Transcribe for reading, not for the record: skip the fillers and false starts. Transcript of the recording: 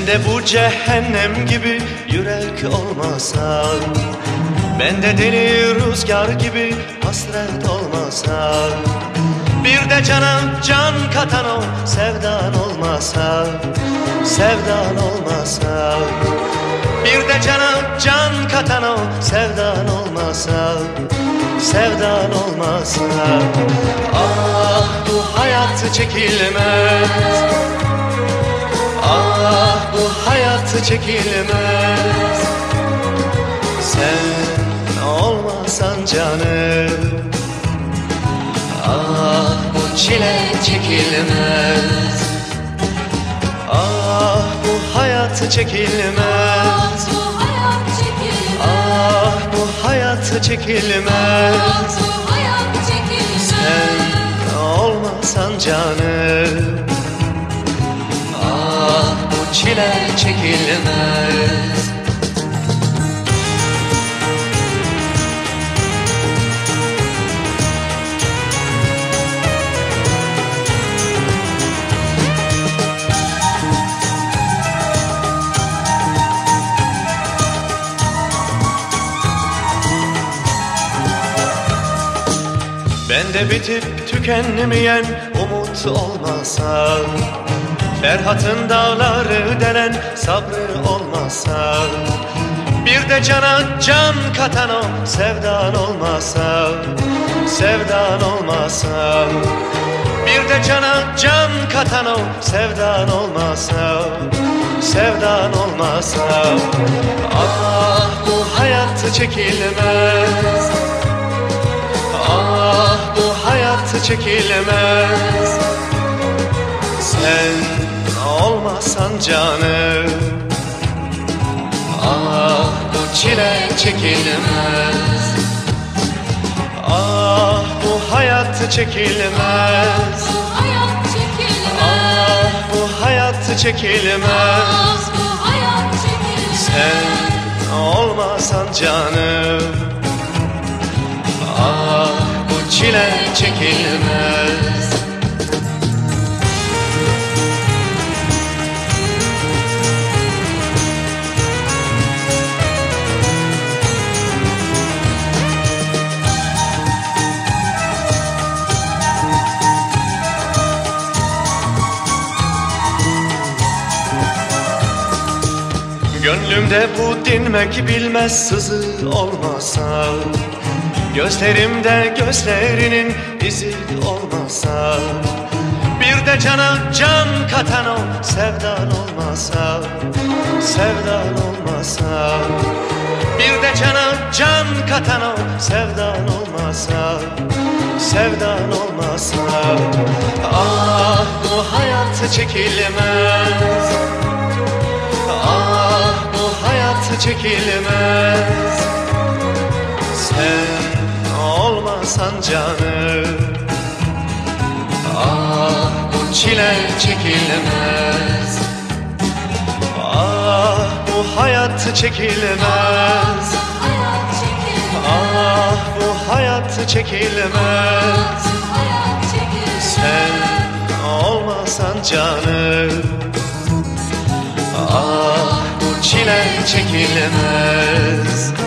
Bende bu cehennem gibi yürek olmasa, bende deli rüzgar gibi hasret olmasa, bir de cana can katan o sevdan olmasa, sevdan olmasa, bir de cana can katan o sevdan olmasa, sevdan olmasa. Ah bu hayat çekilmez, ah bu hayat çekilmez, sen olmasan canım. Ah bu çile çekilmez, ah bu hayat çekilmez, ah bu hayat çekilmez, sen olmasan canım. Ah bu çile çekilmez. Bende bitip tükenmeyen umut olmasa, Ferhat'ın dağları delen sabrı olmasa, bir de cana can katan o sevdan olmasa, sevdan olmasa, bir de cana can katan o sevdan olmasa, sevdan olmasa. Ah bu hayat çekilmez, ah bu hayat çekilmez, sen olmasan canım. Ah bu çile çekilmez, ah bu hayat çekilmez, ah bu hayat çekilmez, sen olmasan canım. Ah bu çile çekilmez. Gönlümde bu dinmek bilmez sızı olmasa, gözlerimde gözlerinin izi olmasa, bir de cana can katan o sevdan olmasa, sevdan olmasa, bir de cana can katan o sevdan olmasa, sevdan olmasa. Ah bu hayat çekilmez, ah bu hayat çekilmez, sen olmasan canım. Ah bu çile çekilmez, ah bu hayat çekilmez, ah bu hayat çekilmez, sen olmasan canım. Ah bu çile çekilmez.